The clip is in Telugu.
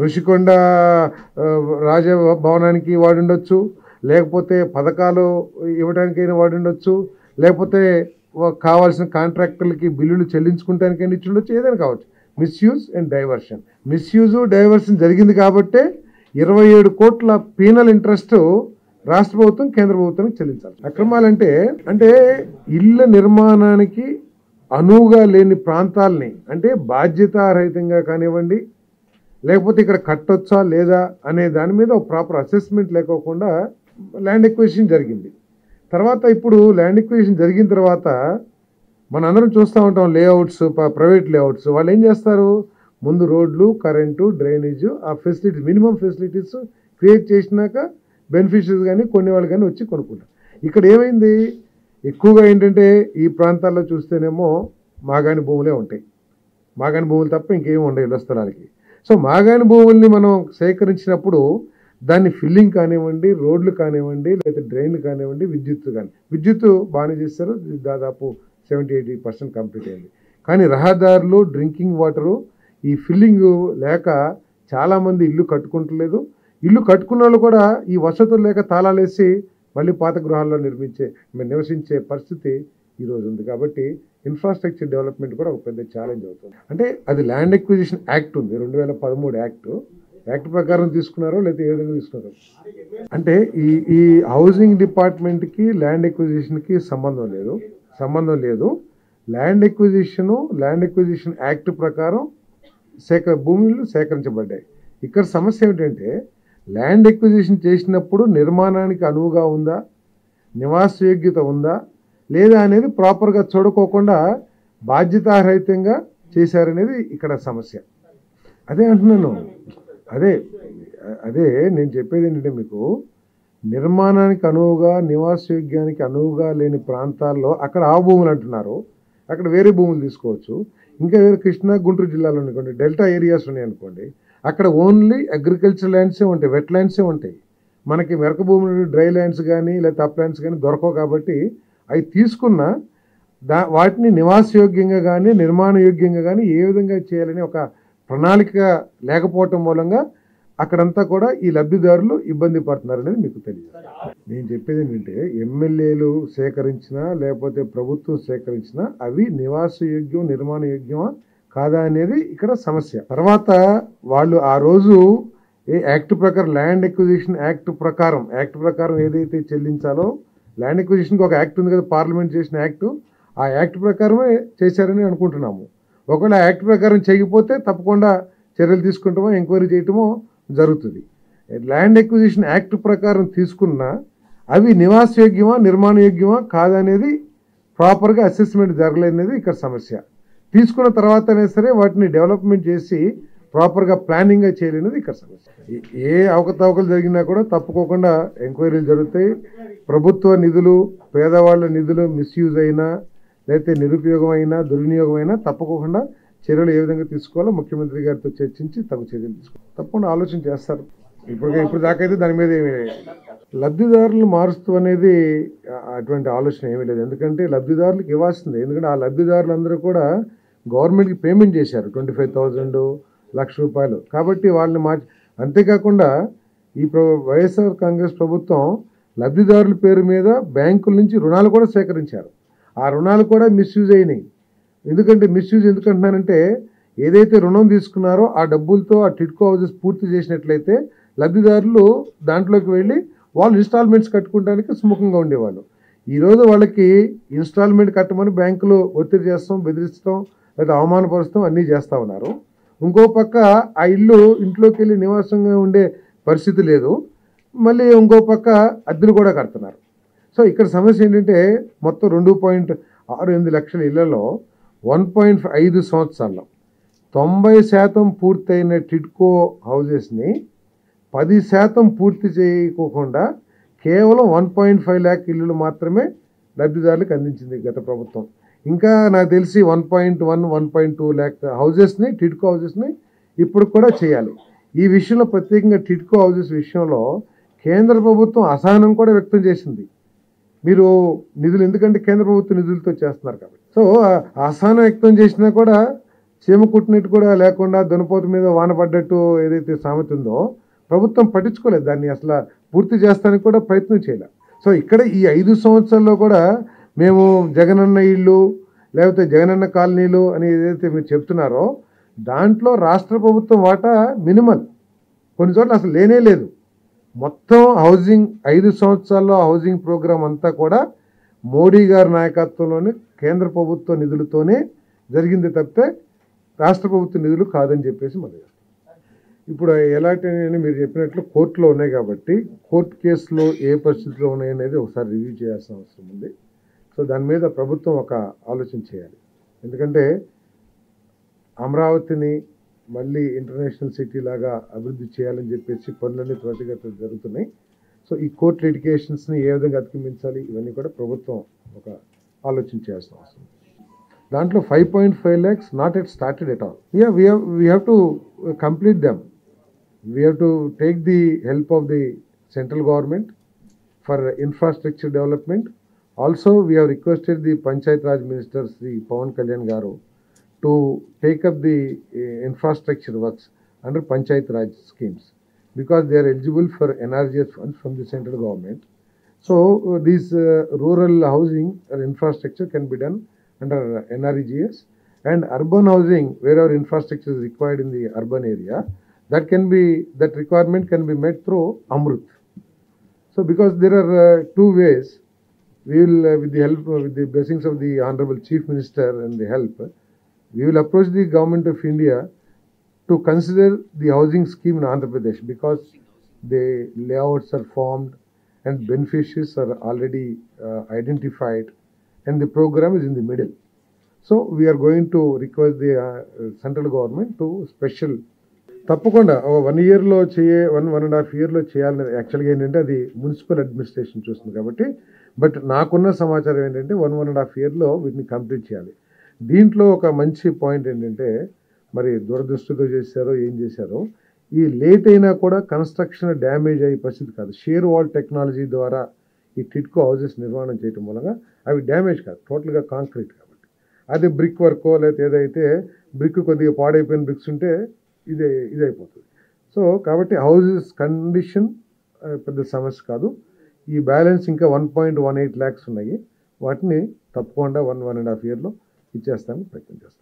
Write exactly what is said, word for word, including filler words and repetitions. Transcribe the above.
ఋషికొండ రాజభవనానికి వాడి ఉండొచ్చు, లేకపోతే పథకాలు ఇవ్వడానికైనా వాడి ఉండొచ్చు, లేకపోతే కావాల్సిన కాంట్రాక్టర్లకి బిల్లులు చెల్లించుకుంటానికైనా ఇచ్చి ఉండొచ్చు, ఏదైనా కావచ్చు. Misuse and diversion misuse diversion జరిగింది కాబట్టే ఇరవై ఏడు కోట్ల పీనల్ ఇంట్రెస్ట్ రాష్ట్ర ప్రభుత్వం కేంద్ర ప్రభుత్వానికి చెల్లించాలి. అక్రమాలంటే అంటే ఇళ్ల నిర్మాణానికి అనువుగా లేని ప్రాంతాలని, అంటే బాధ్యతారహితంగా కానివ్వండి, లేకపోతే ఇక్కడ కట్టొచ్చా లేదా అనే దాని మీద ఒక ప్రాపర్ అసెస్మెంట్ లేకోకుండా ల్యాండ్ ఎక్విజిషన్ జరిగింది. తర్వాత ఇప్పుడు ల్యాండ్ ఎక్విజిషన్ జరిగిన తర్వాత మన అందరం చూస్తూ ఉంటాం లేఅవుట్స్, ప్రైవేట్ లేఅవుట్స్. వాళ్ళు ఏం చేస్తారు, ముందు రోడ్లు, కరెంటు, డ్రైనేజ్, ఆ ఫెసిలిటీస్, మినిమం ఫెసిలిటీస్ క్రియేట్ చేసినాక బెనిఫిషరీస్ కానీ కొన్ని వాళ్ళు కానీ వచ్చి కొనుక్కుంటారు. ఇక్కడ ఏమైంది, ఎక్కువగా ఏంటంటే ఈ ప్రాంతాల్లో చూస్తేనేమో మాగాని భూములే ఉంటాయి. మాగాని భూములు తప్ప ఇంకేమి ఉండవు ఇళ్ల స్థలాలకి. సో మాగాని భూముల్ని మనం సేకరించినప్పుడు దాన్ని ఫిల్లింగ్ కానివ్వండి, రోడ్లు కానివ్వండి, లేదా డ్రైన్లు కానివ్వండి, విద్యుత్ కానీ, విద్యుత్ బాగానే చేస్తారు, దాదాపు సెవెంటీ ఎయిటీ పర్సెంట్ కంప్లీట్ అయింది. కానీ రహదారులు, డ్రింకింగ్ వాటరు, ఈ ఫిల్లింగ్ లేక చాలామంది ఇల్లు కట్టుకుంటలేదు. ఇల్లు కట్టుకున్న వాళ్ళు కూడా ఈ వసతులు లేక తాళాలేసి మళ్ళీ పాత గృహాల్లో నిర్మించే నివసించే పరిస్థితి ఈరోజు ఉంది. కాబట్టి ఇన్ఫ్రాస్ట్రక్చర్ డెవలప్మెంట్ కూడా ఒక పెద్ద ఛాలెంజ్ అవుతుంది. అంటే అది ల్యాండ్ ఎక్విజిషన్ యాక్ట్ ఉంది, రెండు వేల పదమూడు యాక్ట్ యాక్ట్ ప్రకారం తీసుకున్నారో లేదా ఏ విధంగా తీసుకున్నారో. అంటే ఈ ఈ హౌసింగ్ డిపార్ట్మెంట్కి ల్యాండ్ ఎక్విజిషన్కి సంబంధం లేదు సంబంధం లేదు land acquisition land acquisition act ప్రకారం సేకర భూములు సేకరించబడ్డాయి. ఇక్కడ సమస్య ఏమిటంటే ల్యాండ్ ఎక్విజిషన్ చేసినప్పుడు నిర్మాణానికి అనువుగా ఉందా, నివాసయోగ్యత ఉందా లేదా అనేది ప్రాపర్గా చూడుకోకుండా బాధ్యతారహితంగా చేశారనేది ఇక్కడ సమస్య. అదే అంటున్నాను, అదే అదే నేను చెప్పేది ఏంటంటే మీకు నిర్మాణానికి అనువుగా, నివాసయోగ్యానికి అనువుగా లేని ప్రాంతాల్లో అక్కడ ఆ భూములు అంటున్నారు, అక్కడ వేరే భూములు తీసుకోవచ్చు. ఇంకా వేరే కృష్ణా గుంటూరు జిల్లాలో అనుకోండి, డెల్టా ఏరియాస్ ఉన్నాయి అనుకోండి, అక్కడ ఓన్లీ అగ్రికల్చర్ ల్యాండ్సే ఉంటాయి, వెట్ ల్యాండ్సే ఉంటాయి. మనకి మెరక భూములు, డ్రై ల్యాండ్స్ కానీ లేదా అప్ ల్యాండ్స్ కానీ దొరకవు. కాబట్టి అవి తీసుకున్న దా వాటిని నివాసయోగ్యంగా కానీ నిర్మాణయోగ్యంగా కానీ ఏ విధంగా చేయాలని ఒక ప్రణాళిక లేకపోవటం మూలంగా అక్కడంతా కూడా ఈ లబ్ధిదారులు ఇబ్బంది పడుతున్నారు అనేది మీకు తెలియదు. నేను చెప్పేది ఏంటంటే ఎమ్మెల్యేలు సేకరించినా లేకపోతే ప్రభుత్వం సేకరించినా అవి నివాసయోగ్యం, నిర్మాణయోగ్యమా కాదా అనేది ఇక్కడ సమస్య. తర్వాత వాళ్ళు ఆ రోజు ఏ యాక్ట్ ప్రకారం ల్యాండ్ ఎక్విజిషన్ యాక్ట్ ప్రకారం యాక్ట్ ప్రకారం ఏదైతే చెల్లించాలో, ల్యాండ్ ఎక్విజిషన్కి ఒక యాక్ట్ ఉంది కదా, పార్లమెంట్ చేసిన యాక్ట్, ఆ యాక్ట్ ప్రకారమే చేశారని అనుకుంటున్నాము. ఒకవేళ యాక్ట్ ప్రకారం చేయకపోతే తప్పకుండా చర్యలు తీసుకుంటామో ఎంక్వైరీ చేయటమో జరుగుతుంది. ల్యాండ్ ఎక్విజిషన్ యాక్ట్ ప్రకారం తీసుకున్న అవి నివాసయోగ్యమా, నిర్మాణయోగ్యమా కాదనేది ప్రాపర్గా అసెస్మెంట్ జరగలేదనేది ఇక్కడ సమస్య. తీసుకున్న తర్వాతనే సరే వాటిని డెవలప్మెంట్ చేసి ప్రాపర్గా ప్లానింగ్గా చేయలేనిది ఇక్కడ సమస్య. ఏ అవకతవకలు జరిగినా కూడా తప్పుకోకుండా ఎంక్వైరీలు జరుగుతాయి. ప్రభుత్వ నిధులు, పేదవాళ్ళ నిధులు మిస్యూజ్ అయినా లేకపోతే నిరుపయోగం అయినా దుర్వినియోగం అయినా తప్పకుండా చర్యలు ఏ విధంగా తీసుకోవాలో ముఖ్యమంత్రి గారితో చర్చించి తగు చర్యలు తీసుకోవాలి. తప్పకుండా ఆలోచన చేస్తారు. ఇప్పుడు ఇప్పుడు దాకా అయితే దాని మీద ఏమి లబ్ధిదారులు మారుస్తూ అనేది అటువంటి ఆలోచన ఏమీ లేదు. ఎందుకంటే లబ్ధిదారులకు ఇవ్వాల్సిందే. ఎందుకంటే ఆ లబ్ధిదారులందరూ కూడా గవర్నమెంట్కి పేమెంట్ చేశారు ట్వంటీ ఫైవ్ థౌజండ్ లక్ష రూపాయలు. కాబట్టి వాళ్ళని మార్చి, అంతేకాకుండా ఈ ప్ర వైఎస్ఆర్ కాంగ్రెస్ ప్రభుత్వం లబ్ధిదారుల పేరు మీద బ్యాంకుల నుంచి రుణాలు కూడా సేకరించారు. ఆ రుణాలు కూడా మిస్యూజ్ అయినాయి. ఎందుకంటే మిస్యూజ్ ఎందుకంటున్నానంటే ఏదైతే రుణం తీసుకున్నారో ఆ డబ్బులతో ఆ టిడ్కో హౌసెస్ పూర్తి చేసినట్లయితే లబ్ధిదారులు దాంట్లోకి వెళ్ళి వాళ్ళు ఇన్స్టాల్మెంట్స్ కట్టుకోవడానికి సుముఖంగా ఉండేవాళ్ళు. ఈరోజు వాళ్ళకి ఇన్స్టాల్మెంట్ కట్టమని బ్యాంకులు ఒత్తిడి చేస్తాం, బెదిరిస్తాం, లేదా అవమానపరుస్తాం, అన్నీ చేస్తూ ఉన్నారు. ఇంకో పక్క ఆ ఇల్లు ఇంట్లోకి వెళ్ళి నివాసంగా ఉండే పరిస్థితి లేదు. మళ్ళీ ఇంకో పక్క అద్దెలు కూడా కడుతున్నారు. సో ఇక్కడ సమస్య ఏంటంటే మొత్తం రెండు పాయింట్ ఆరు ఎనిమిది లక్షల ఇళ్లలో వన్ పాయింట్ ఐదు సంవత్సరాల్లో తొంభై శాతం పూర్తయిన టిడ్కో హౌజెస్ని పది శాతం పూర్తి చేయకోకుండా కేవలం వన్ పాయింట్ ఫైవ్ ల్యాక్ ఇల్లులు మాత్రమే లబ్ధిదారులకు అందించింది గత ప్రభుత్వం. ఇంకా నాకు తెలిసి one point one one point two lakh హౌజెస్ని టిడ్కో హౌజెస్ని ఇప్పుడు కూడా చేయాలి. ఈ విషయంలో ప్రత్యేకంగా టిడ్కో హౌజెస్ విషయంలో కేంద్ర ప్రభుత్వం అసహనం కూడా వ్యక్తం చేసింది. మీరు నిధులు, ఎందుకంటే కేంద్ర ప్రభుత్వ నిధులతో చేస్తున్నారు కాబట్టి. సో అసహనం వ్యక్తం చేసినా కూడా చీమ కుట్టినట్టు కూడా లేకుండా దునపోతు మీద వాన పడ్డట్టు ఏదైతే సామెత ఉందో ప్రభుత్వం పట్టించుకోలేదు, దాన్ని అసలు పూర్తి చేస్తానికి కూడా ప్రయత్నం చేయలేదు. సో ఇక్కడ ఈ ఐదు సంవత్సరాల్లో కూడా మేము జగనన్న ఇళ్ళు లేకపోతే జగనన్న కాలనీలు అని ఏదైతే మీరు చెప్తున్నారో దాంట్లో రాష్ట్ర ప్రభుత్వం వాటా మినిమల్, కొన్ని చోట్ల అసలు లేనే లేదు. మొత్తం హౌసింగ్ ఐదు సంవత్సరాల్లో హౌసింగ్ ప్రోగ్రాం అంతా కూడా మోడీ గారి నాయకత్వంలోని కేంద్ర ప్రభుత్వ నిధులతోనే జరిగింది తప్పితే రాష్ట్ర ప్రభుత్వ నిధులు కాదని చెప్పేసి మరి ఇప్పుడు ఎలాంటి మీరు చెప్పినట్లు కోర్టులో ఉన్నాయి కాబట్టి కోర్టు కేసులో ఏ పరిస్థితిలో ఉన్నాయనేది ఒకసారి రివ్యూ చేయాల్సిన అవసరం ఉంది. సో దాని మీద ప్రభుత్వం ఒక ఆలోచన చేయాలి. ఎందుకంటే అమరావతిని మళ్ళీ ఇంటర్నేషనల్ సిటీ లాగా అభివృద్ధి చేయాలని చెప్పేసి పనులన్నీ త్వరితగతిన జరుగుతున్నాయి. సో ఈ కోర్టు లిటిగేషన్స్ని ఏ విధంగా అధిగమించాలి ఇవన్నీ కూడా ప్రభుత్వం ఒక ఆలోచన చేయాల్సిన అవసరం. దాంట్లో five point five lakhs not at started at all. Yeah we have we have to complete them. We have to take the help of the central government for infrastructure development. Also we have requested the panchayat raj minister Shri Pawan Kalyan garu to take up the uh, infrastructure works under Panchayat Raj schemes because they are eligible for N R G S funds from the central government. So uh, these uh, rural housing or infrastructure can be done under N R G S, and urban housing wherever infrastructure is required in the urban area, that can be that requirement can be met through Amrut. So because there are uh, two ways, we will uh, with the help uh, with the blessings of the Honorable Chief Minister and the help, we will approach the government of India to consider the housing scheme in Andhra Pradesh because the layouts are formed and beneficiaries are already uh, identified and the program is in the middle. So we are going to request the uh, central government to special తప్పకుండా వన్ ఇయర్లో చేయ వన్ వన్ అండ్ హాఫ్ ఇయర్లో చేయాలని యాక్చువల్గా ఏంటంటే అది మున్సిపల్ అడ్మినిస్ట్రేషన్ చూస్తుంది కాబట్టి, బట్ నాకున్న సమాచారం ఏంటంటే వన్ వన్ అండ్ హాఫ్ ఇయర్లో వీటిని కంప్లీట్ చేయాలి. దీంట్లో ఒక మంచి పాయింట్ ఏంటంటే మరి దురదృష్టితో చేశారో ఏం చేశారో ఈ లేట్ అయినా కూడా కన్స్ట్రక్షన్ డ్యామేజ్ అయ్యే పరిస్థితి కాదు. షేర్ వాల్ టెక్నాలజీ ద్వారా ఈ టిట్కో హౌసెస్ నిర్మాణం చేయడం మూలంగా అవి డ్యామేజ్ కాదు, టోటల్గా కాంక్రీట్ కాబట్టి. అదే బ్రిక్ వర్కో లేకపోతే ఏదైతే బ్రిక్ కొద్దిగా పాడైపోయిన బ్రిక్స్ ఉంటే ఇదే ఇదైపోతుంది. సో కాబట్టి హౌసెస్ కండిషన్ పెద్ద సమస్య కాదు. ఈ బ్యాలెన్స్ ఇంకా one point one eight lakhs ఉన్నాయి, వాటిని తప్పకుండా వన్ వన్ అండ్ హాఫ్ ఇయర్లో ఇచ్చేస్తానికి ప్రయత్నం చేస్తాం.